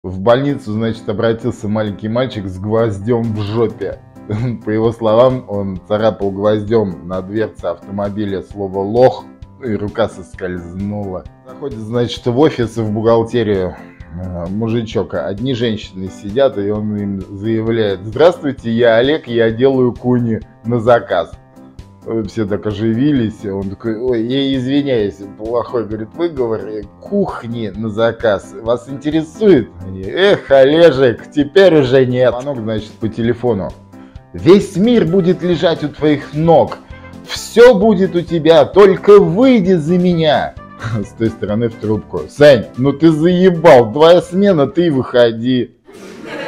В больницу, значит, обратился маленький мальчик с гвоздем в жопе. По его словам, он царапал гвоздем на дверце автомобиля слово «лох», и рука соскользнула. Заходит, значит, в офис и в бухгалтерию мужичок. Одни женщины сидят, и он им заявляет: «Здравствуйте, я Олег, я делаю куни на заказ». Все так оживились, он такой: «Ой, я извиняюсь, плохой, говорит, выговор, кухни на заказ, вас интересует?» Они: «Эх, Олежек, теперь уже нет». Звонок, значит, по телефону: «Весь мир будет лежать у твоих ног, все будет у тебя, только выйди за меня». С той стороны в трубку: «Сань, ну ты заебал, твоя смена, ты выходи».